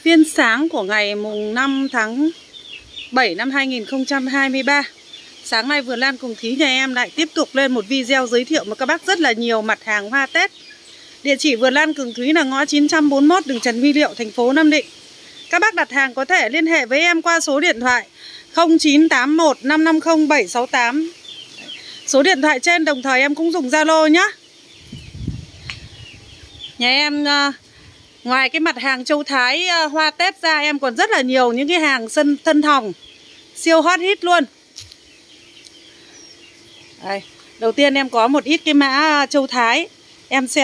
Phiên sáng của ngày mùng 5 tháng 7 năm 2023. Sáng nay Vườn Lan Cùng Thí nhà em lại tiếp tục lên một video giới thiệu với các bác rất là nhiều mặt hàng hoa Tết. Địa chỉ Vườn Lan Cùng Thí là ngõ 941 đường Trần Huy Liệu, thành phố Nam Định. Các bác đặt hàng có thể liên hệ với em qua số điện thoại 0981 550 768. Số điện thoại trên đồng thời em cũng dùng Zalo nhá. Nhà em ngoài cái mặt hàng châu Thái hoa Tết ra, em còn rất là nhiều những cái hàng thân thòng siêu hot hit luôn. Đây, đầu tiên em có một ít cái mã châu Thái. Em sẽ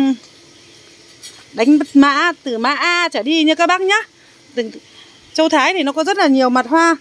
đánh mã từ mã A trở đi nha các bác nhá. Châu Thái thì nó có rất là nhiều mặt hoa.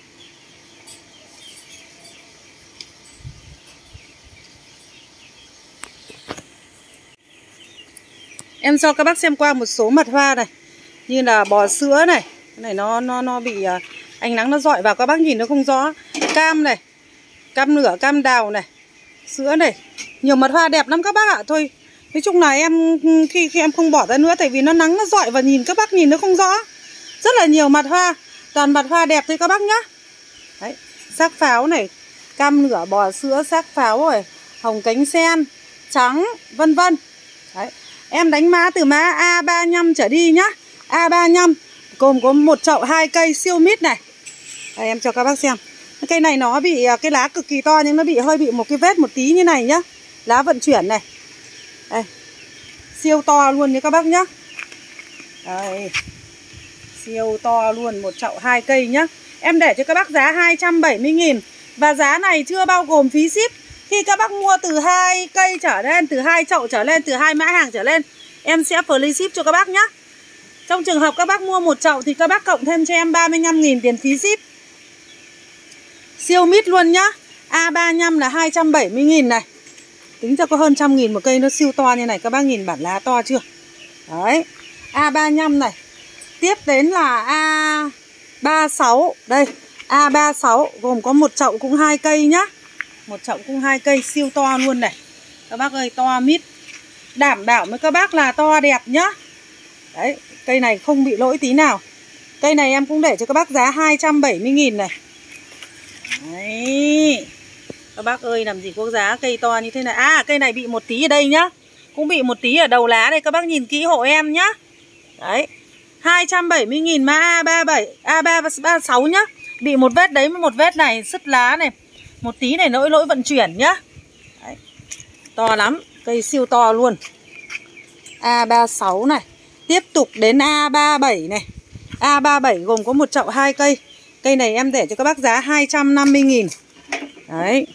Em cho các bác xem qua một số mặt hoa này. Như là bò sữa này. Cái này nó bị ánh nắng nó dọi vào, các bác nhìn nó không rõ. Cam này, cam nửa, cam đào này, sữa này. Nhiều mặt hoa đẹp lắm các bác ạ. Thôi, nói chung là em khi em không bỏ ra nữa, tại vì nó nắng nó dọi và nhìn các bác nhìn nó không rõ. Rất là nhiều mặt hoa, toàn mặt hoa đẹp thôi các bác nhá. Đấy, xác pháo này, cam nửa, bò sữa, xác pháo rồi, hồng cánh sen, trắng, vân vân. Đấy, em đánh mã từ mã A35 trở đi nhá. A35 gồm có một chậu 2 cây siêu mít này. Đây, em cho các bác xem. Cây này nó bị cái lá cực kỳ to nhưng nó hơi bị một cái vết một tí như này nhá. Lá vận chuyển này. Đây, siêu to luôn nha các bác nhá. Đây, siêu to luôn, một chậu 2 cây nhá. Em để cho các bác giá 270.000. Và giá này chưa bao gồm phí ship. Khi các bác mua từ 2 cây trở lên, từ 2 chậu trở lên, từ 2 mã hàng trở lên, em sẽ free ship cho các bác nhá. Trong trường hợp các bác mua một chậu thì các bác cộng thêm cho em 35.000 tiền phí ship. Siêu mít luôn nhá. A35 là 270.000 này. Tính ra có hơn 100.000 một cây, nó siêu to như này. Các bác nhìn bản lá to chưa? Đấy, A35 này. Tiếp đến là A36. Đây, A36 gồm có một chậu cũng 2 cây nhá. Một chậu cũng 2 cây, siêu to luôn này. Các bác ơi, to mít. Đảm bảo với các bác là to đẹp nhá. Đấy, cây này không bị lỗi tí nào. Cây này em cũng để cho các bác giá 270.000 này. Đấy, các bác ơi, làm gì có giá cây to như thế này. À, cây này bị một tí ở đây nhá. Cũng bị một tí ở đầu lá đây, các bác nhìn kỹ hộ em nhá. Đấy, 270.000 mã A37, A36 nhá. Bị một vết đấy, một vết này, sứt lá này, một tí này lỗi vận chuyển nhá. Đấy, to lắm, cây siêu to luôn. A36 này. Tiếp tục đến A37 này. A37 gồm có một chậu 2 cây. Cây này em để cho các bác giá 250.000. Đấy,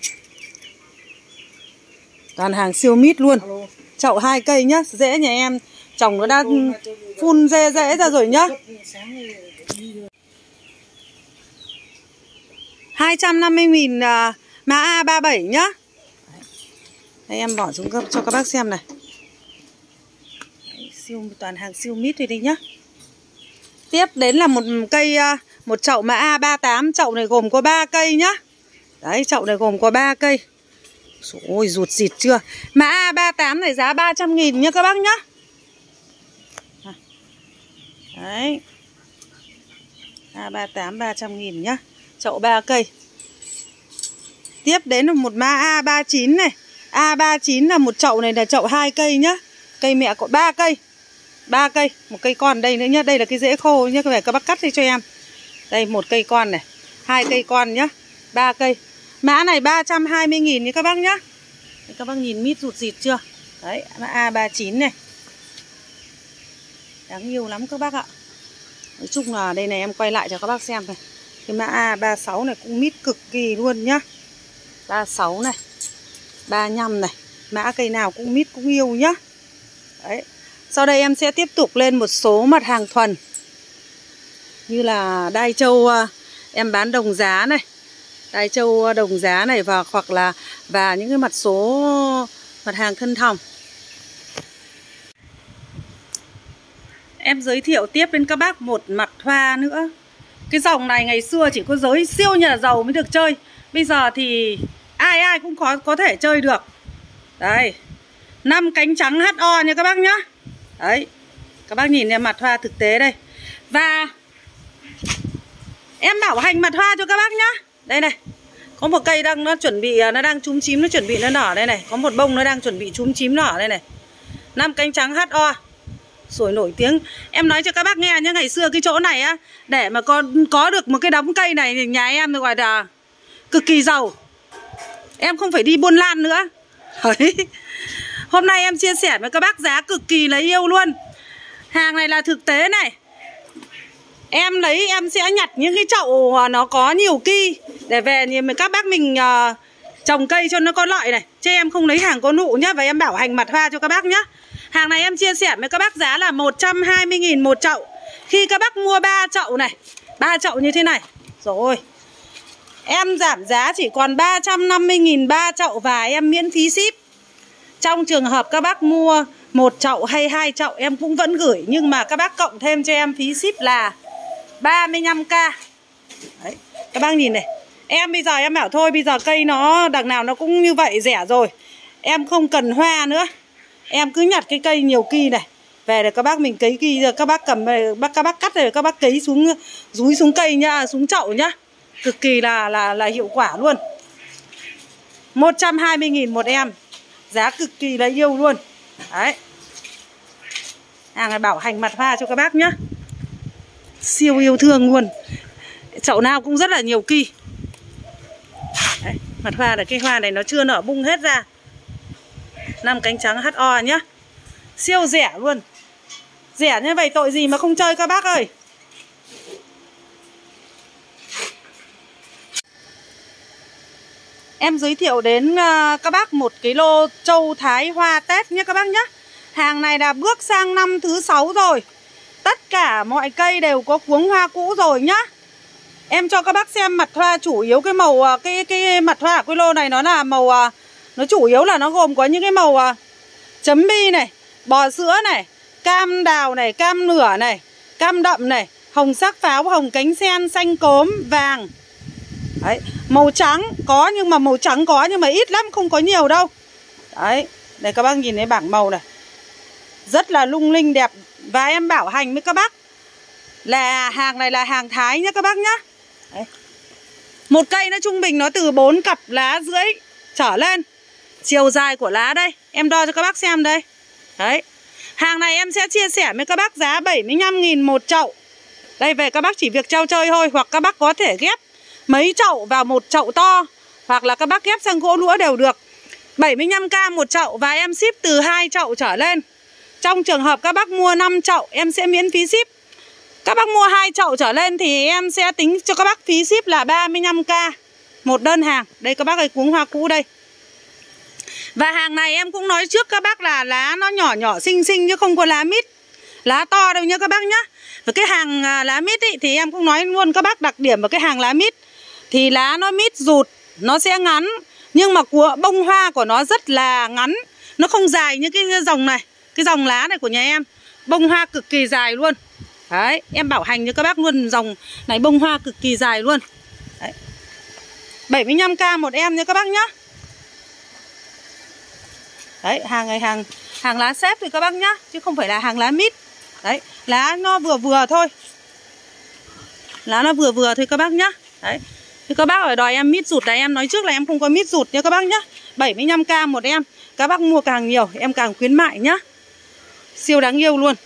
toàn hàng siêu mít luôn. Chậu 2 cây nhá. Rễ nhà em trồng nó đã phun rễ ra rồi nhá. 250.000 mã A37 nhá. Đây, em bỏ xuống cho các bác xem này. Đấy, toàn hàng siêu mít rồi đi nhá. Tiếp đến là một cây, một chậu mã A38. Chậu này gồm có 3 cây nhá. Đấy, chậu này gồm có 3 cây. Ôi, rụt rịt chưa. Mã A38 này giá 300.000 nhá các bác nhá. Đấy, A38 300.000 nhá. Chậu 3 cây. Tiếp đến là một mã A39 này. A39 là một chậu này là chậu 2 cây nhá. Cây mẹ có 3 cây. 3 cây, một cây con đây nữa nhá. Đây là cái rễ khô nhá, các bác cắt đi cho em. Đây, một cây con này, 2 cây con nhá, 3 cây. Mã này 320.000 nhá các bác nhá. Đấy, các bác nhìn mít rụt rịt chưa? Đấy, mã A39 này. Đáng yêu lắm các bác ạ. Nói chung là đây này, em quay lại cho các bác xem này. Cái mã A36 này cũng mít cực kỳ luôn nhá. 36 này, 35 này. Mã cây nào cũng mít, cũng yêu nhá. Đấy. Sau đây em sẽ tiếp tục lên một số mặt hàng thuần. Như là đai trâu em bán đồng giá này. Đai trâu đồng giá này và những cái mặt hàng thân thòng. Em giới thiệu tiếp đến các bác một mặt hoa nữa. Cái dòng này ngày xưa chỉ có giới siêu nhà giàu mới được chơi. Bây giờ thì ai cũng có thể chơi được. Đây, 5 cánh trắng HO nha các bác nhá. Đấy, các bác nhìn em mặt hoa thực tế đây. Và em bảo hành mặt hoa cho các bác nhá. Đây này, có một cây nó chuẩn bị, nó đang chúm chím, nó chuẩn bị nó nở đây này. Có một bông nó đang chuẩn bị chúm chím nở đây này. 5 cánh trắng HO, sồi nổi tiếng. Em nói cho các bác nghe nhá, ngày xưa cái chỗ này á, để mà có được một cái đống cây này thì nhà em gọi là cực kỳ giàu. Em không phải đi buôn lan nữa. Đấy. Hôm nay em chia sẻ với các bác giá cực kỳ là yêu luôn. Hàng này là thực tế này. Em lấy em sẽ nhặt những cái chậu nó có nhiều ki để về thì các bác mình trồng cây cho nó có lợi này. Chứ em không lấy hàng có nụ nhá. Và em bảo hành mặt hoa cho các bác nhá. Hàng này em chia sẻ với các bác giá là 120.000 một chậu. Khi các bác mua 3 chậu này, 3 chậu như thế này. Rồi em giảm giá chỉ còn 350.000 3 chậu. Và em miễn phí ship. Trong trường hợp các bác mua 1 chậu hay 2 chậu em cũng vẫn gửi. Nhưng mà các bác cộng thêm cho em phí ship là 35k. Đấy, các bác nhìn này. Em bây giờ em bảo thôi, bây giờ cây nó đằng nào nó cũng như vậy rẻ rồi, em không cần hoa nữa. Em cứ nhặt cái cây nhiều ki này về để các bác mình cấy ki, các bác cầm các bác cắt rồi các bác cấy xuống, dúi xuống cây nhá, xuống chậu nhá. Cực kỳ là hiệu quả luôn. 120.000 một em. Giá cực kỳ là yêu luôn. Đấy. Hàng này bảo hành mặt hoa cho các bác nhá. Siêu yêu thương luôn. Chậu nào cũng rất là nhiều ki. Đấy, mặt hoa là cái hoa này nó chưa nở bung hết ra. 5 cánh trắng HO nhá. Siêu rẻ luôn. Rẻ như vậy tội gì mà không chơi các bác ơi. Em giới thiệu đến các bác 1 kg châu Thái hoa Tết nhé các bác nhé. Hàng này là bước sang năm thứ 6 rồi. Tất cả mọi cây đều có cuống hoa cũ rồi nhá. Em cho các bác xem mặt hoa chủ yếu cái màu cái mặt hoa của lô này nó là màu nó chủ yếu là nó gồm có những cái màu chấm bi này, bò sữa này, cam đào này, cam nửa này, cam đậm này, hồng sắc pháo, hồng cánh sen, xanh cốm, vàng. Đấy, màu trắng có nhưng mà màu trắng có nhưng mà ít lắm, không có nhiều đâu. Đấy, đây các bác nhìn thấy bảng màu này. Rất là lung linh đẹp. Và em bảo hành với các bác là hàng này là hàng Thái nhá các bác nhá. Đấy. Một cây nó trung bình nó từ 4 cặp lá rưỡi trở lên. Chiều dài của lá đây, em đo cho các bác xem đây. Đấy. Hàng này em sẽ chia sẻ với các bác giá 75.000 một chậu. Đây về các bác chỉ việc treo chơi thôi. Hoặc các bác có thể ghép mấy chậu vào một chậu to, hoặc là các bác ghép sang gỗ lũa đều được. 75k một chậu. Và em ship từ 2 chậu trở lên. Trong trường hợp các bác mua 5 chậu em sẽ miễn phí ship. Các bác mua 2 chậu trở lên thì em sẽ tính cho các bác phí ship là 35k một đơn hàng. Đây các bác ơi, cuống hoa cũ đây. Và hàng này em cũng nói trước các bác là lá nó nhỏ nhỏ xinh xinh chứ không có lá mít, lá to đâu nhá các bác nhá. Và cái hàng lá mít ý, thì em cũng nói luôn các bác đặc điểm của cái hàng lá mít thì lá nó mít rụt, nó sẽ ngắn. Nhưng mà bông hoa của nó rất là ngắn. Nó không dài như cái dòng này. Cái dòng lá này của nhà em bông hoa cực kỳ dài luôn. Đấy, em bảo hành cho các bác luôn. Dòng này bông hoa cực kỳ dài luôn. Đấy. 75k một em nha các bác nhá. Đấy, hàng này hàng lá xếp thì các bác nhá, chứ không phải là hàng lá mít. Đấy, lá nó vừa vừa thôi. Lá nó vừa vừa thôi các bác nhá. Đấy. Thì các bác ở đòi em mít rụt là em nói trước là em không có mít rụt nha các bác nhá. 75k một em. Các bác mua càng nhiều em càng khuyến mại nhá. Siêu đáng yêu luôn.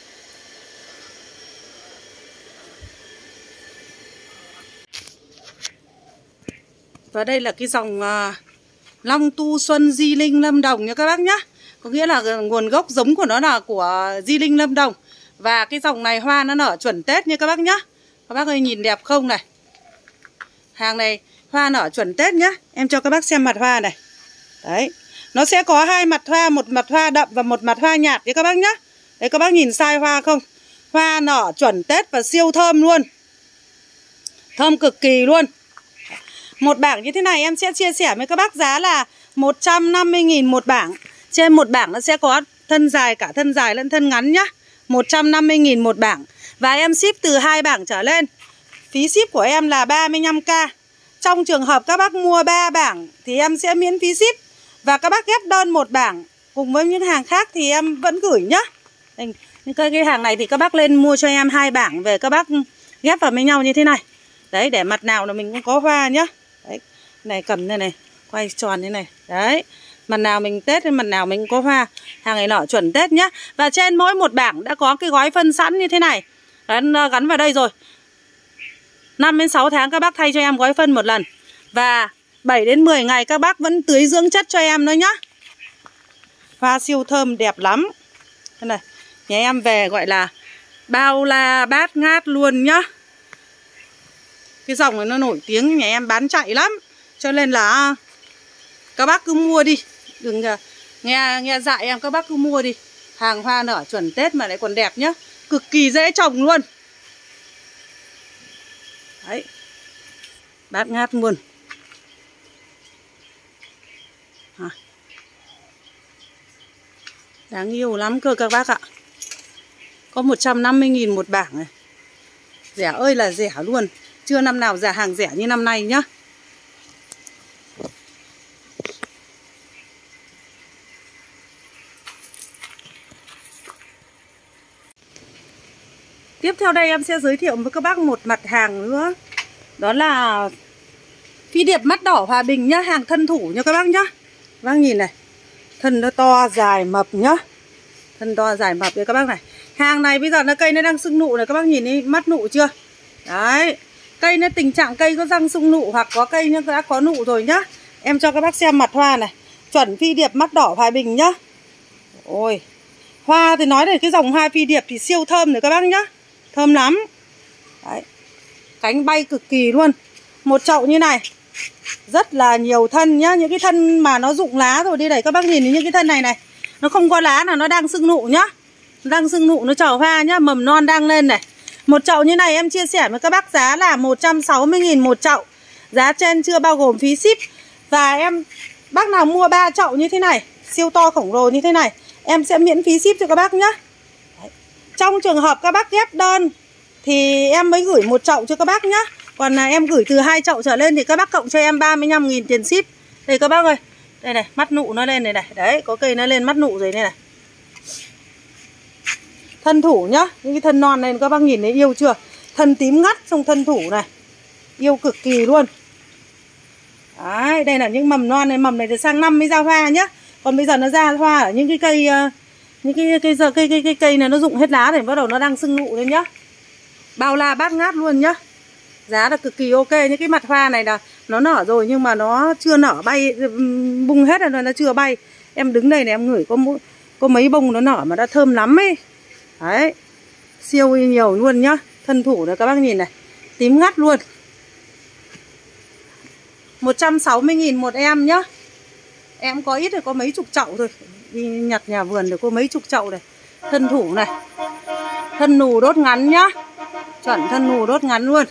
Và đây là cái dòng Long Tu Xuân Di Linh Lâm Đồng nha các bác nhá. Có nghĩa là nguồn gốc giống của nó là của Di Linh Lâm Đồng. Và cái dòng này hoa nó nở chuẩn Tết nha các bác nhá. Các bác ơi nhìn đẹp không này. Hàng này hoa nở chuẩn Tết nhá. Em cho các bác xem mặt hoa này. Đấy. Nó sẽ có 2 mặt hoa, một mặt hoa đậm và một mặt hoa nhạt nha các bác nhá. Đấy các bác nhìn sai hoa không? Hoa nở chuẩn Tết và siêu thơm luôn. Thơm cực kỳ luôn. Một bảng như thế này em sẽ chia sẻ với các bác giá là 150.000 một bảng. Trên một bảng nó sẽ có thân dài, cả thân dài lẫn thân ngắn nhá. 150.000 một bảng. Và em ship từ 2 bảng trở lên. Phí ship của em là 35k. Trong trường hợp các bác mua 3 bảng thì em sẽ miễn phí ship. Và các bác ghép đơn một bảng cùng với những hàng khác thì em vẫn gửi nhá. Những cái hàng này thì các bác lên mua cho em 2 bảng về các bác ghép vào với nhau như thế này. Đấy, để mặt nào là mình cũng có hoa nhá. Đấy, này cầm đây này, quay tròn thế này. Đấy, mặt nào mình Tết mặt nào mình cũng có hoa. Hàng này nở chuẩn Tết nhá. Và trên mỗi một bảng đã có cái gói phân sẵn như thế này. Gắn vào đây rồi. 5 đến 6 tháng các bác thay cho em gói phân một lần. Và 7 đến 10 ngày các bác vẫn tưới dưỡng chất cho em nữa nhá. Hoa siêu thơm đẹp lắm. Thế này, nhà em về gọi là bao la bát ngát luôn nhá. Cái dòng này nó nổi tiếng, nhà em bán chạy lắm. Cho nên là các bác cứ mua đi. Đừng nghe dạy em, các bác cứ mua đi. Hàng hoa nở chuẩn Tết mà lại còn đẹp nhá. Cực kỳ dễ trồng luôn. Đấy, bát ngát luôn. Đáng yêu lắm cơ các bác ạ. Có 150.000 một bảng này. Rẻ ơi là rẻ luôn. Chưa năm nào giá hàng rẻ như năm nay nhá. Tiếp theo đây em sẽ giới thiệu với các bác một mặt hàng nữa. Đó là phi điệp mắt đỏ Hòa Bình nhá. Hàng thân thủ nha các bác nhá. Các bác nhìn này, thân nó to dài mập nhá. Thân to dài mập đây các bác này. Hàng này bây giờ nó cây nó đang sưng nụ này, các bác nhìn đi, mắt nụ chưa? Đấy, cây nó tình trạng cây có răng sưng nụ hoặc có cây nó đã có nụ rồi nhá. Em cho các bác xem mặt hoa này. Chuẩn phi điệp mắt đỏ Hòa Bình nhá. Ôi, hoa thì nói về cái dòng hoa phi điệp thì siêu thơm rồi các bác nhá. Thơm lắm. Đấy, cánh bay cực kỳ luôn. Một chậu như này rất là nhiều thân nhá. Những cái thân mà nó rụng lá rồi đi này, các bác nhìn những cái thân này này, nó không có lá nào, nó đang sưng nụ nhá. Đang sưng nụ, nó trổ hoa nhá. Mầm non đang lên này. Một chậu như này em chia sẻ với các bác giá là 160.000 một chậu. Giá trên chưa bao gồm phí ship. Và em bác nào mua 3 chậu như thế này, siêu to khổng lồ như thế này, em sẽ miễn phí ship cho các bác nhá. Đấy. Trong trường hợp các bác ghép đơn thì em mới gửi một chậu cho các bác nhá. Còn là em gửi từ 2 chậu trở lên thì các bác cộng cho em 35.000 tiền ship. Đây các bác ơi. Đây này, mắt nụ nó lên này này. Đấy, có cây nó lên mắt nụ rồi đây này. Thân thủ nhá. Những cái thân non này các bác nhìn thấy yêu chưa? Thân tím ngắt trong thân thủ này. Yêu cực kỳ luôn. Đấy, đây là những mầm non này. Mầm này thì sang năm mới ra hoa nhá. Còn bây giờ nó ra hoa ở những cái cây những cái cây này nó rụng hết lá thì bắt đầu nó đang sưng nụ lên nhá. Bao la bát ngát luôn nhá. Giá là cực kỳ ok. Những cái mặt hoa này là nó nở rồi nhưng mà nó chưa nở bay, bung hết rồi, nó chưa bay. Em đứng đây này em ngửi có mấy bông nó nở mà đã thơm lắm ấy. Đấy, siêu nhiều luôn nhá. Thân thủ này các bác nhìn này, tím ngắt luôn. 160.000 một em nhá. Em có ít thì có mấy chục chậu thôi. Đi nhặt nhà vườn được có mấy chục chậu này. Thân thủ này. Thân nù đốt ngắn nhá. Chuẩn thân nù đốt ngắn luôn.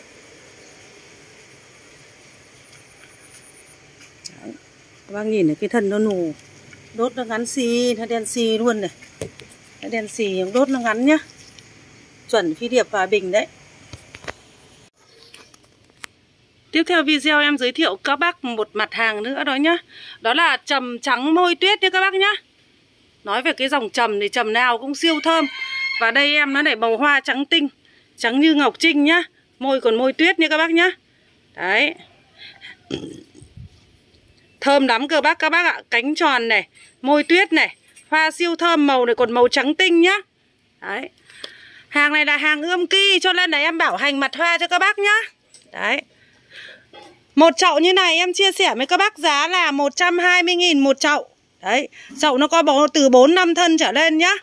Đấy. Các bác nhìn này, cái thân nó nù, đốt nó ngắn xì, nó đen xì luôn này. Nó đen xì, đốt nó ngắn nhá. Chuẩn phi điệp Hòa Bình đấy. Tiếp theo video em giới thiệu các bác một mặt hàng nữa đó nhá. Đó là trầm trắng môi tuyết nhá các bác nhá. Nói về cái dòng trầm thì trầm nào cũng siêu thơm. Và đây em nó để màu hoa trắng tinh, trắng như ngọc trinh nhá. Môi còn môi tuyết nha các bác nhá. Đấy, thơm lắm cơ bác, các bác ạ. Cánh tròn này, môi tuyết này, hoa siêu thơm, màu này còn màu trắng tinh nhá. Đấy, hàng này là hàng ươm ki cho nên là em bảo hành mặt hoa cho các bác nhá. Đấy, một chậu như này em chia sẻ với các bác giá là 120.000 một chậu. Đấy, chậu nó có từ 4-5 thân trở lên nhá.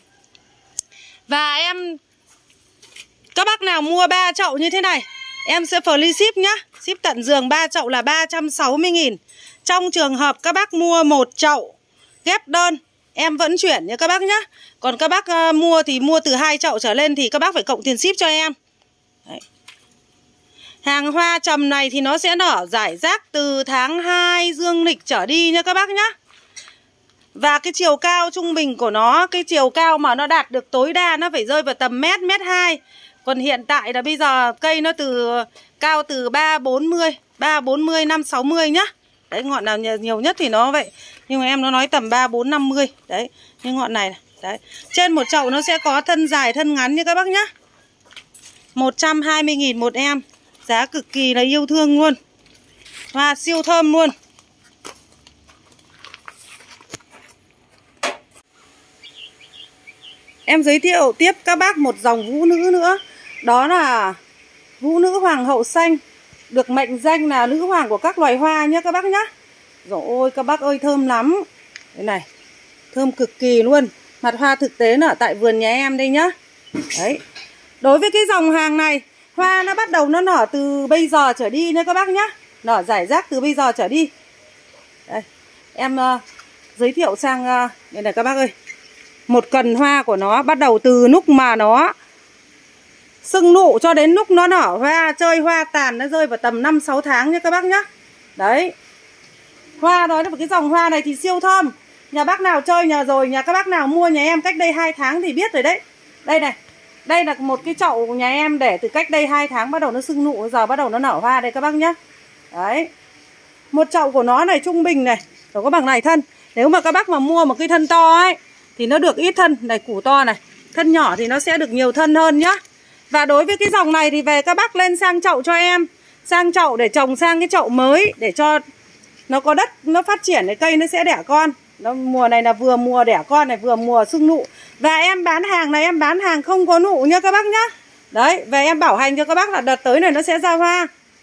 Và các bác nào mua 3 chậu như thế này, em sẽ free ship nhá. Ship tận giường 3 chậu là 360.000. Trong trường hợp các bác mua 1 chậu ghép đơn, em vẫn chuyển nha các bác nhá. Còn các bác mua thì mua từ 2 chậu trở lên thì các bác phải cộng tiền ship cho em. Đấy. Hàng hoa trầm này thì nó sẽ nở rải rác từ tháng 2 dương lịch trở đi nha các bác nhá. Và cái chiều cao trung bình của nó, cái chiều cao mà nó đạt được tối đa nó phải rơi vào tầm mét, mét 2. Còn hiện tại là bây giờ cây nó cao từ 340, 560 nhá. Đấy, ngọn nào nhiều nhất thì nó vậy. Nhưng mà em nó nói tầm 3, 4, 50. Đấy, như ngọn này này. Đấy, trên một chậu nó sẽ có thân dài thân ngắn như các bác nhá. 120.000 một em. Giá cực kỳ là yêu thương luôn. Hoa siêu thơm luôn. Em giới thiệu tiếp các bác một dòng vũ nữ nữa. Đó là vũ nữ hoàng hậu xanh, được mệnh danh là nữ hoàng của các loài hoa nhé các bác nhá. Rồi ôi các bác ơi, thơm lắm. Đây này, thơm cực kỳ luôn. Mặt hoa thực tế nở tại vườn nhà em đây nhá. Đấy. Đối với cái dòng hàng này, hoa nó bắt đầu nó nở từ bây giờ trở đi nha các bác nhá. Nở rải rác từ bây giờ trở đi. Đây, em giới thiệu sang đây này các bác ơi. Một cần hoa của nó bắt đầu từ lúc mà nó sưng nụ cho đến lúc nó nở hoa, chơi hoa tàn, nó rơi vào tầm 5-6 tháng nha các bác nhá. Đấy. Hoa đó là một cái dòng hoa này thì siêu thơm. Nhà bác nào chơi nhà rồi, nhà các bác nào mua nhà em cách đây 2 tháng thì biết rồi đấy. Đây này. Đây là một cái chậu nhà em để từ cách đây 2 tháng bắt đầu nó sưng nụ, giờ bắt đầu nó nở hoa đây các bác nhá. Đấy. Một chậu của nó này trung bình này, nó có bằng này thân. Nếu mà các bác mà mua một cái thân to ấy thì nó được ít thân, này củ to này. Thân nhỏ thì nó sẽ được nhiều thân hơn nhá. Và đối với cái dòng này thì về các bác lên sang chậu cho em. Sang chậu để trồng sang cái chậu mới, để cho nó có đất, nó phát triển, cái cây nó sẽ đẻ con. Nó mùa này là vừa mùa đẻ con này, vừa mùa sưng nụ. Và em bán hàng này, em bán hàng không có nụ nha các bác nhá. Đấy, về em bảo hành cho các bác là đợt tới này nó sẽ ra hoa.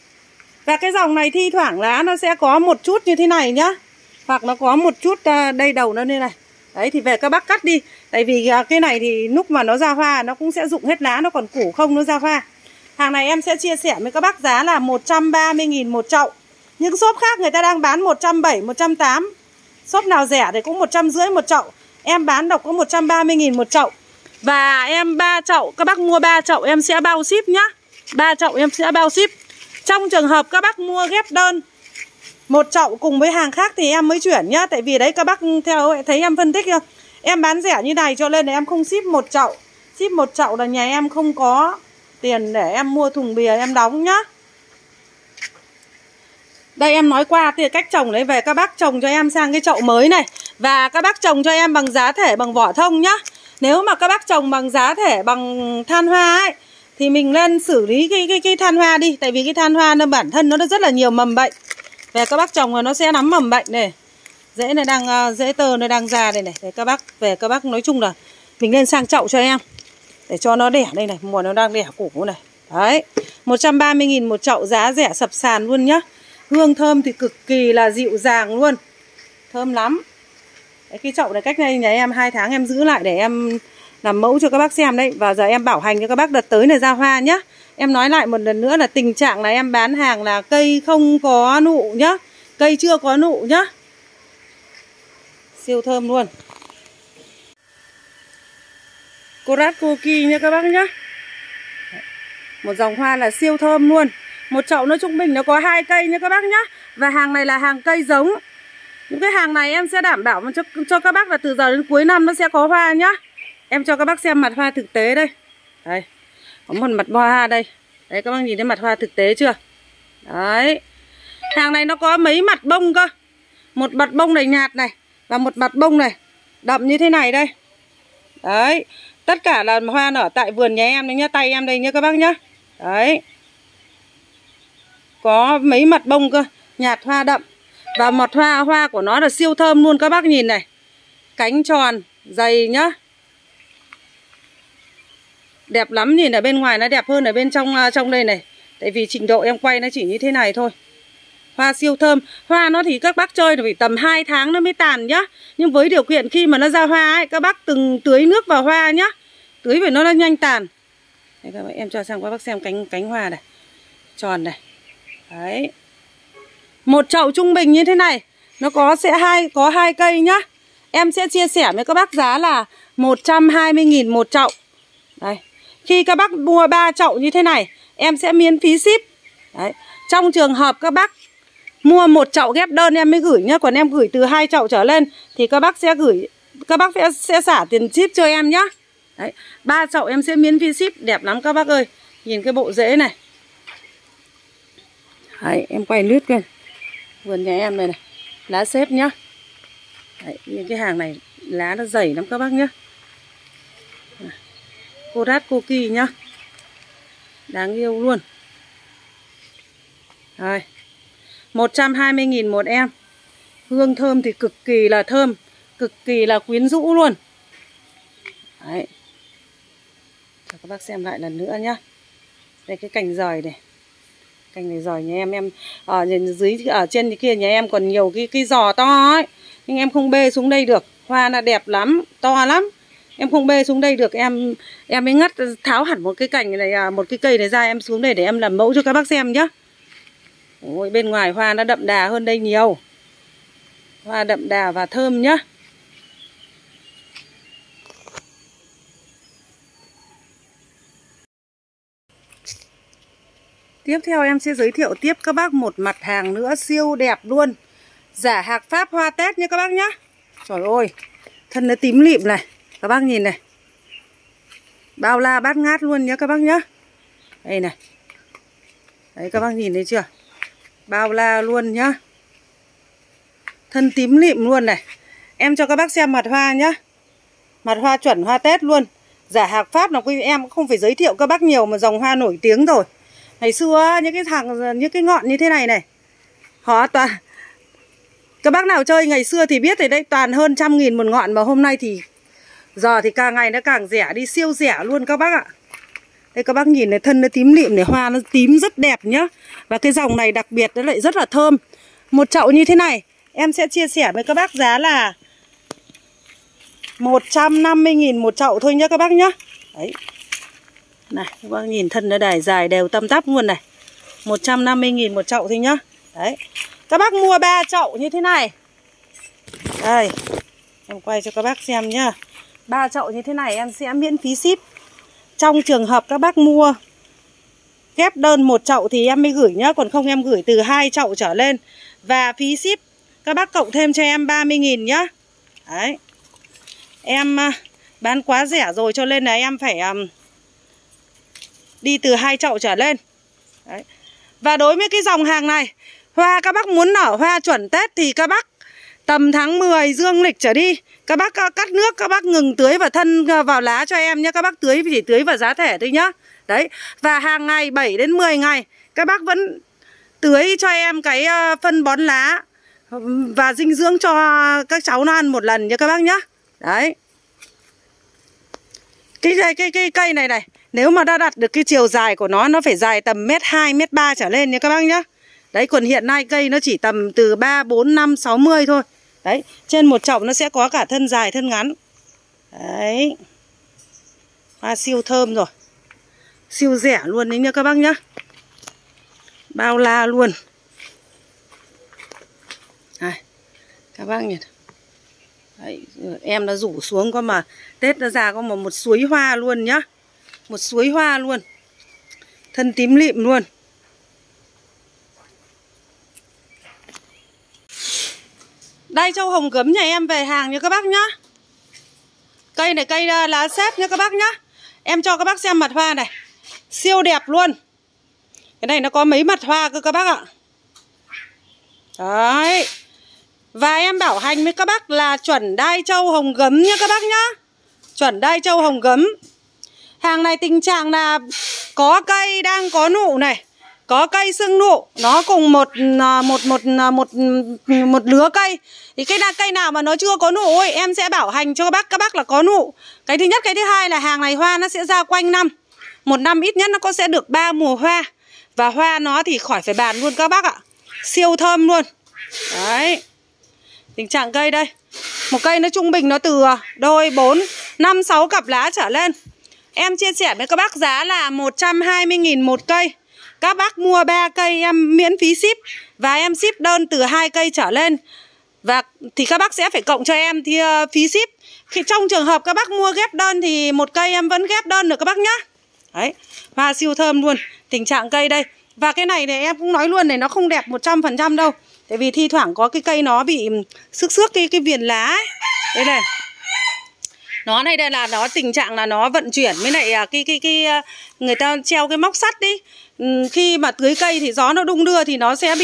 Và cái dòng này thi thoảng lá nó sẽ có một chút như thế này nhá. Hoặc nó có một chút đây đầu nó như này. Đấy thì về các bác cắt đi. Tại vì cái này thì lúc mà nó ra hoa nó cũng sẽ rụng hết lá, nó còn củ không nó ra hoa. Hàng này em sẽ chia sẻ với các bác giá là 130.000 một chậu. Những shop khác người ta đang bán 170, 180. Shop nào rẻ thì cũng 150 một chậu. Em bán độc có 130.000 một chậu. Và em 3 chậu, các bác mua 3 chậu em sẽ bao ship nhá. 3 chậu em sẽ bao ship. Trong trường hợp các bác mua ghép đơn một chậu cùng với hàng khác thì em mới chuyển nhá. Tại vì đấy các bác theo thấy em phân tích không? Em bán rẻ như này cho nên là em không ship một chậu. Ship một chậu là nhà em không có tiền để em mua thùng bìa em đóng nhá. Đây em nói qua thì cách trồng đấy, về các bác trồng cho em sang cái chậu mới này. Và các bác trồng cho em bằng giá thể, bằng vỏ thông nhá. Nếu mà các bác trồng bằng giá thể, bằng than hoa ấy thì mình nên xử lý cái than hoa đi. Tại vì cái than hoa nó bản thân nó rất là nhiều mầm bệnh. Về các bác trồng là nó sẽ nắm mầm bệnh này. Rễ này đang, rễ tơ nó đang ra đây này. Để các bác, về các bác nói chung là mình nên sang chậu cho em. Để cho nó đẻ đây này, mùa nó đang đẻ củ này. Đấy, 130.000 một chậu, giá rẻ sập sàn luôn nhá. Hương thơm thì cực kỳ là dịu dàng luôn. Thơm lắm. Đấy, cái chậu này cách đây nhà em 2 tháng em giữ lại để em làm mẫu cho các bác xem đấy. Và giờ em bảo hành cho các bác đợt tới này ra hoa nhá. Em nói lại một lần nữa là tình trạng là em bán hàng là cây không có nụ nhá. Cây chưa có nụ nhá. Siêu thơm luôn. Korat Koki nha các bác nhá. Một dòng hoa là siêu thơm luôn. Một chậu nó trung bình nó có 2 cây nha các bác nhá. Và hàng này là hàng cây giống. Những cái hàng này em sẽ đảm bảo cho các bác là từ giờ đến cuối năm nó sẽ có hoa nhá. Em cho các bác xem mặt hoa thực tế đây. Đây, có một mặt hoa đây. Đấy các bác nhìn thấy mặt hoa thực tế chưa? Đấy. Hàng này nó có mấy mặt bông cơ. Một mặt bông này nhạt này. Và một mặt bông này đậm như thế này đây. Đấy. Tất cả là hoa nở tại vườn nhà em đấy nhá. Tay em đây nhá các bác nhá. Đấy. Có mấy mặt bông cơ. Nhạt hoa đậm. Và mặt hoa của nó là siêu thơm luôn các bác nhìn này. Cánh tròn, dày nhá. Đẹp lắm, nhìn ở bên ngoài nó đẹp hơn ở bên trong đây này. Tại vì trình độ em quay nó chỉ như thế này thôi. Hoa siêu thơm. Hoa nó thì các bác chơi phải tầm 2 tháng nó mới tàn nhá. Nhưng với điều kiện khi mà nó ra hoa ấy, các bác từng tưới nước vào hoa nhá. Tưới phải nó nhanh tàn. Đây các bác, em cho sang các bác xem cánh hoa này. Tròn này. Đấy. Một chậu trung bình như thế này nó có 2 cây nhá. Em sẽ chia sẻ với các bác giá là 120.000 một chậu. Đây. Khi các bác mua 3 chậu như thế này em sẽ miễn phí ship. Đấy. Trong trường hợp các bác mua một chậu ghép đơn em mới gửi nhá. Còn em gửi từ 2 chậu trở lên thì các bác sẽ gửi, các bác sẽ xả tiền ship cho em nhá. Đấy. 3 chậu em sẽ miễn phí ship. Đẹp lắm các bác ơi. Nhìn cái bộ rễ này. Đấy, em quay lướt kìa. Vườn nhà em này này. Lá xếp nhá. Đấy, những cái hàng này lá nó dày lắm các bác nhá. cô kỳ nhá. Đáng yêu luôn. Đây. 120.000 một em. Hương thơm thì cực kỳ là thơm, cực kỳ là quyến rũ luôn. Đấy. Cho các bác xem lại lần nữa nhá. Đây cái cành dời này. Cành này dời nhà em ở dưới ở trên kia nhà em còn nhiều cái giò to ấy. Nhưng em không bê xuống đây được. Hoa là đẹp lắm, to lắm. Em không bê xuống đây được, em mới ngắt tháo hẳn một cái cành này, một cái cây này ra em xuống đây để em làm mẫu cho các bác xem nhá. Ôi, bên ngoài hoa nó đậm đà hơn đây nhiều. Hoa đậm đà và thơm nhá. Tiếp theo em sẽ giới thiệu tiếp các bác một mặt hàng nữa siêu đẹp luôn. Giả hạc Pháp hoa Tết nha các bác nhá. Trời ơi, thân nó tím lịm này. Các bác nhìn này. Bao la bát ngát luôn nhá các bác nhá. Đây này. Đấy các bác nhìn thấy chưa? Bao la luôn nhá. Thân tím lịm luôn này. Em cho các bác xem mặt hoa nhá. Mặt hoa chuẩn hoa Tết luôn. Giả hạc Pháp là quý em cũng không phải giới thiệu các bác nhiều mà dòng hoa nổi tiếng rồi. Ngày xưa những cái ngọn như thế này này, họ toàn các bác nào chơi ngày xưa thì biết thì đấy, toàn hơn 100.000 một ngọn, mà hôm nay thì giờ thì càng ngày nó càng rẻ đi, siêu rẻ luôn các bác ạ. Đây các bác nhìn này, thân nó tím lịm này, hoa nó tím rất đẹp nhá. Và cái dòng này đặc biệt nó lại rất là thơm. Một chậu như thế này em sẽ chia sẻ với các bác giá là 150.000 một chậu thôi nhá các bác nhá. Đấy. Này, các bác nhìn thân nó đài dài đều tăm tắp luôn này. 150.000 một chậu thôi nhá. Đấy. Các bác mua 3 chậu như thế này. Đây. Em quay cho các bác xem nhá. 3 chậu như thế này em sẽ miễn phí ship. Trong trường hợp các bác mua ghép đơn một chậu thì em mới gửi nhá. Còn không em gửi từ 2 chậu trở lên. Và phí ship các bác cộng thêm cho em 30.000 nhá. Đấy. Em bán quá rẻ rồi cho nên là em phải đi từ 2 chậu trở lên. Đấy. Và đối với cái dòng hàng này, hoa các bác muốn nở hoa chuẩn Tết thì các bác tầm tháng 10 dương lịch trở đi, các bác cắt nước, các bác ngừng tưới vào thân vào lá cho em nhé. Các bác tưới chỉ tưới vào giá thể thôi nhá. Đấy. Và hàng ngày 7 đến 10 ngày các bác vẫn tưới cho em cái phân bón lá và dinh dưỡng cho các cháu nó ăn một lần nha các bác nhá. Đấy. Cái cây này này, nếu mà đã đặt được cái chiều dài của nó phải dài tầm 1m2, 1m3 trở lên nha các bác nhá. Đấy, còn hiện nay cây nó chỉ tầm từ 3, 4, 5, 60 thôi. Đấy, trên một chậu nó sẽ có cả thân dài, thân ngắn. Đấy. Hoa siêu thơm rồi. Siêu rẻ luôn đấy nha các bác nhá. Bao la luôn. Đây, các bác nhìn. Đấy, em nó rủ xuống có mà Tết nó ra có một suối hoa luôn nhá. Một suối hoa luôn. Thân tím lịm luôn. Đây châu hồng gấm nhà em về hàng nha các bác nhá. Cây này cây lá xếp nha các bác nhá. Em cho các bác xem mặt hoa này. Siêu đẹp luôn. Cái này nó có mấy mặt hoa cơ các bác ạ. Đấy. Và em bảo hành với các bác là chuẩn đai châu hồng gấm nha các bác nhá. Chuẩn đai châu hồng gấm. Hàng này tình trạng là có cây đang có nụ này, có cây sưng nụ, nó cùng một lứa cây. Thì cây nào mà nó chưa có nụ ấy, em sẽ bảo hành cho các bác là có nụ. Cái thứ nhất, cái thứ hai là hàng này hoa nó sẽ ra quanh năm. Một năm ít nhất nó sẽ được 3 mùa hoa. Và hoa nó thì khỏi phải bàn luôn các bác ạ. Siêu thơm luôn. Đấy. Tình trạng cây đây. Một cây nó trung bình nó từ đôi 4, 5, 6 cặp lá trở lên. Em chia sẻ với các bác giá là 120.000 một cây. Các bác mua 3 cây em miễn phí ship. Và em ship đơn từ 2 cây trở lên. Và thì các bác sẽ phải cộng cho em thì phí ship. Khi trong trường hợp các bác mua ghép đơn thì một cây em vẫn ghép đơn được các bác nhá. Đấy, hoa siêu thơm luôn. Tình trạng cây đây. Và cái này thì em cũng nói luôn này, nó không đẹp 100% đâu. Tại vì thi thoảng có cái cây nó bị xước cái viền lá ấy. Đây này. Nó này đây là nó tình trạng là nó vận chuyển với lại người ta treo cái móc sắt đi. Khi mà tưới cây thì gió nó đung đưa thì nó sẽ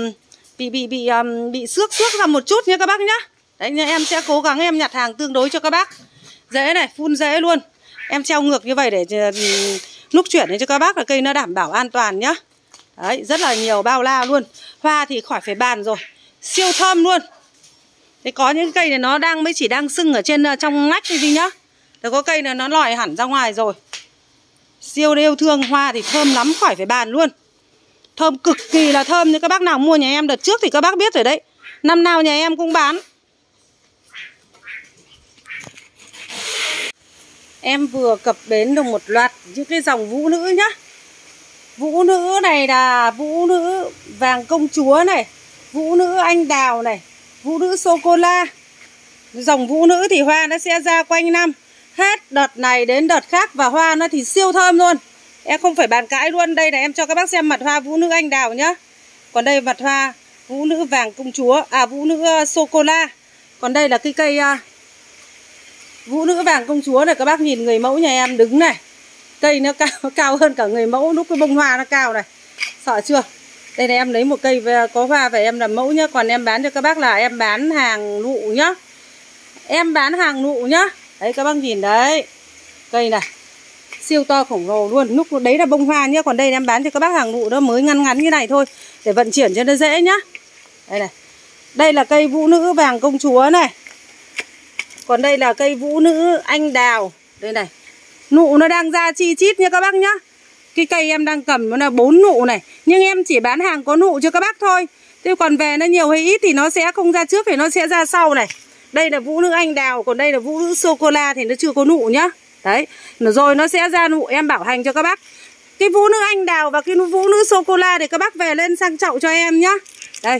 bị xước ra một chút nha các bác nhá. Đấy, em sẽ cố gắng em nhặt hàng tương đối cho các bác. Rễ này, phun rễ luôn. Em treo ngược như vậy để lúc chuyển đến cho các bác là cây nó đảm bảo an toàn nhá. Đấy, rất là nhiều bao la luôn. Hoa thì khỏi phải bàn rồi. Siêu thơm luôn. Thế có những cây này nó mới chỉ đang sưng ở trên trong ngách thôi gì nhá. Thế có cây này nó lòi hẳn ra ngoài rồi. Siêu yêu thương, hoa thì thơm lắm khỏi phải bàn luôn. Thơm cực kỳ là thơm. Như các bác nào mua nhà em đợt trước thì các bác biết rồi đấy. Năm nào nhà em cũng bán. Em vừa cập bến được một loạt những cái dòng vũ nữ nhá. Vũ nữ này là vũ nữ vàng công chúa này, vũ nữ anh đào này, vũ nữ sô-cô-la. Dòng vũ nữ thì hoa nó sẽ ra quanh năm, hết đợt này đến đợt khác. Và hoa nó thì siêu thơm luôn. Em không phải bàn cãi luôn. Đây là em cho các bác xem mặt hoa vũ nữ anh đào nhá. Còn đây mặt hoa vũ nữ vàng công chúa, vũ nữ sô-cô-la. Còn đây là cái cây vũ nữ vàng công chúa này. Các bác nhìn người mẫu nhà em đứng này. Cây nó cao hơn cả người mẫu. Lúc cái bông hoa nó cao này. Sợ chưa? Đây là em lấy một cây có hoa về em làm mẫu nhá. Còn em bán cho các bác là em bán hàng nụ nhá. Em bán hàng nụ nhá. Đấy các bác nhìn đấy. Cây này siêu to khổng lồ luôn. Lúc đấy là bông hoa nhá. Còn đây em bán cho các bác hàng nụ đó, mới ngắn ngắn như này thôi, để vận chuyển cho nó dễ nhá. Đây này. Đây là cây vũ nữ vàng công chúa này. Còn đây là cây vũ nữ anh đào. Đây này. Nụ nó đang ra chi chít nha các bác nhá. Cái cây em đang cầm nó là 4 nụ này. Nhưng em chỉ bán hàng có nụ cho các bác thôi. Thế còn về nó nhiều hay ít thì nó sẽ không ra trước thì nó sẽ ra sau này. Đây là vũ nữ anh đào. Còn đây là vũ nữ sô-cô-la thì nó chưa có nụ nhá. Đấy. Rồi nó sẽ ra nụ, em bảo hành cho các bác. Cái vũ nữ anh đào và cái vũ nữ sô-cô-la thì các bác về lên sang chậu cho em nhá. Đây.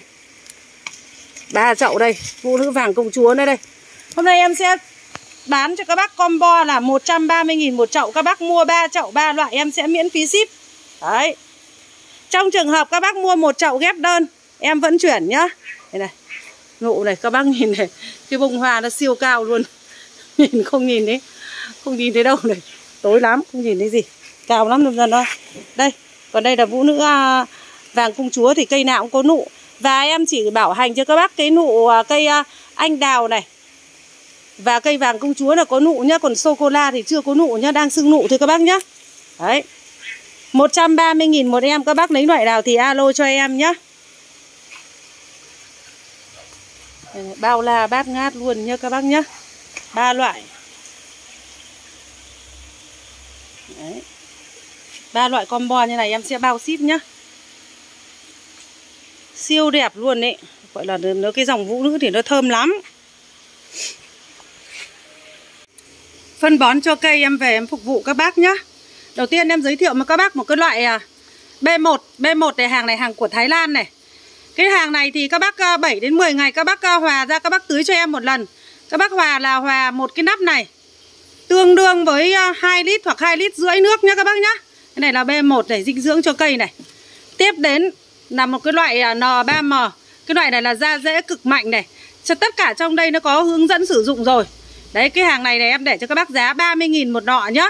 3 chậu đây. Vũ nữ vàng công chúa đây đây. Hôm nay em sẽ bán cho các bác combo là 130.000 một chậu. Các bác mua 3 chậu 3 loại em sẽ miễn phí ship. Đấy. Trong trường hợp các bác mua một chậu ghép đơn, em vẫn chuyển nhá. Đây này. Nụ này các bác nhìn này. Cái bông hoa nó siêu cao luôn. Nhìn không nhìn đấy. Không nhìn thấy đâu này. Tối lắm, không nhìn thấy gì. Cao lắm dần thôi. Đây. Còn đây là vũ nữ vàng công chúa thì cây nào cũng có nụ. Và em chỉ bảo hành cho các bác cái nụ cây anh đào này. Và cây vàng công chúa là có nụ nhá. Còn sô-cô-la thì chưa có nụ nhá. Đang sưng nụ thôi các bác nhá. Đấy. 130.000 một em. Các bác lấy loại nào thì alo cho em nhá. Bao la bát ngát luôn nhá các bác nhá. 3 loại. Đấy. 3 loại combo như này em sẽ bao ship nhá. Siêu đẹp luôn đấy. Gọi là nó cái dòng vũ nữ thì nó thơm lắm. Phân bón cho cây em về em phục vụ các bác nhá. Đầu tiên em giới thiệu với các bác một cái loại B1. B1 này, hàng này hàng của Thái Lan này. Cái hàng này thì các bác 7 đến 10 ngày các bác hòa ra, các bác tưới cho em một lần. Các bác hòa một cái nắp này tương đương với 2 lít hoặc 2,5 lít nước nhá các bác nhá. Cái này là B1 để dinh dưỡng cho cây này. Tiếp đến là một cái loại N3M. Cái loại này là da rễ cực mạnh này. Cho tất cả trong đây nó có hướng dẫn sử dụng rồi. Đấy, cái hàng này em để cho các bác giá 30.000 một nọ nhá.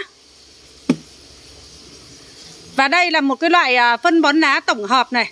Và đây là một cái loại phân bón lá tổng hợp này.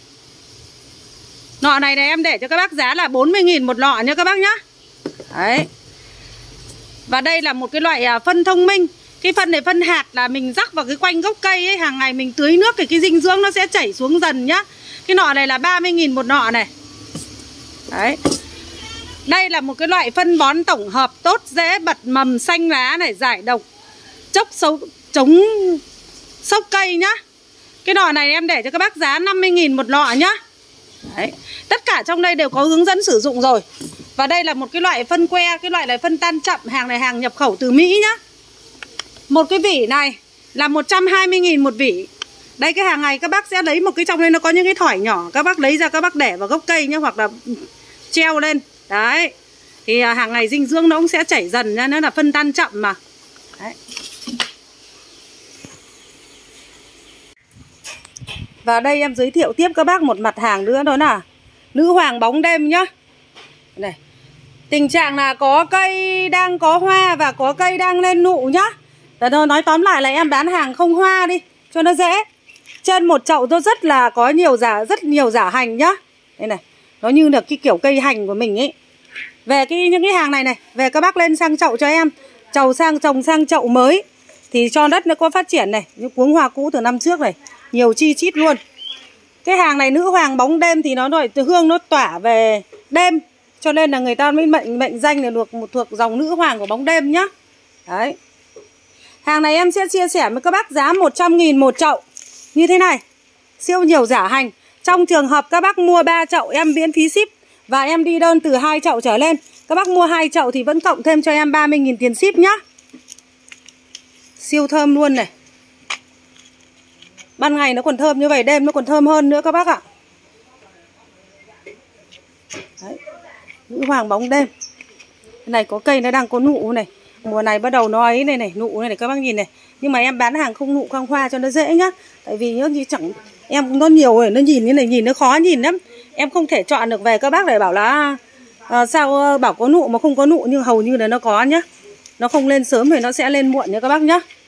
Nọ này em để cho các bác giá là 40.000 một nọ nha các bác nhá. Đấy. Và đây là một cái loại phân thông minh. Cái phân này phân hạt là mình rắc vào cái quanh gốc cây ấy. Hàng ngày mình tưới nước thì cái dinh dưỡng nó sẽ chảy xuống dần nhá. Cái nọ này là 30.000 một nọ này. Đấy. Đây là một cái loại phân bón tổng hợp tốt rễ bật mầm xanh lá này, giải độc, chống sốc cây nhá. Cái nọ này em để cho các bác giá 50.000 một nọ nhá. Đấy. Tất cả trong đây đều có hướng dẫn sử dụng rồi. Và đây là một cái loại phân que. Cái loại này phân tan chậm. Hàng này hàng nhập khẩu từ Mỹ nhá. Một cái vỉ này là 120.000 một vỉ. Đây cái hàng này các bác sẽ lấy một cái trong đây nó có những cái thỏi nhỏ. Các bác lấy ra các bác để vào gốc cây nhá. Hoặc là treo lên. Đấy. Thì hàng này dinh dưỡng nó cũng sẽ chảy dần nha. Nó là phân tan chậm mà. Đấy. Và đây em giới thiệu tiếp các bác một mặt hàng nữa, đó là nữ hoàng bóng đêm nhá. Này. Tình trạng là có cây đang có hoa và có cây đang lên nụ nhá. Nói tóm lại là em bán hàng không hoa đi cho nó dễ. Trên một chậu tôi rất là có rất nhiều giả hành nhá. Đây này, nó như là cái kiểu cây hành của mình ấy. Về những cái hàng này này, về các bác lên sang chậu cho em. Trồng sang chậu mới. thì cho đất nó có phát triển này. Những cuống hoa cũ từ năm trước này, nhiều chi chít luôn. Cái hàng này nữ hoàng bóng đêm thì nó rồi hương nó tỏa về đêm, cho nên là người ta mới mệnh danh là được một thuộc dòng nữ hoàng của bóng đêm nhá. Đấy. Hàng này em sẽ chia sẻ với các bác giá 100.000 một chậu như thế này. Siêu nhiều giả hành. Trong trường hợp các bác mua 3 chậu em miễn phí ship, và em đi đơn từ 2 chậu trở lên. Các bác mua 2 chậu thì vẫn cộng thêm cho em 30.000 tiền ship nhá. Siêu thơm luôn này. Ban ngày nó còn thơm như vậy, đêm nó còn thơm hơn nữa các bác ạ. Đấy. Nữ hoàng bóng đêm. Cái này có cây nó đang có nụ này. Mùa này bắt đầu nó ấy này này, nụ này các bác nhìn này. Nhưng mà em bán hàng không nụ không hoa cho nó dễ nhá. Tại vì nhớ như chẳng em nó nhiều rồi, nó nhìn như này nhìn nó khó nhìn lắm. Em không thể chọn được về các bác để bảo là sao bảo có nụ mà không có nụ, nhưng hầu như là nó có nhá. Nó không lên sớm thì nó sẽ lên muộn nha các bác nhá.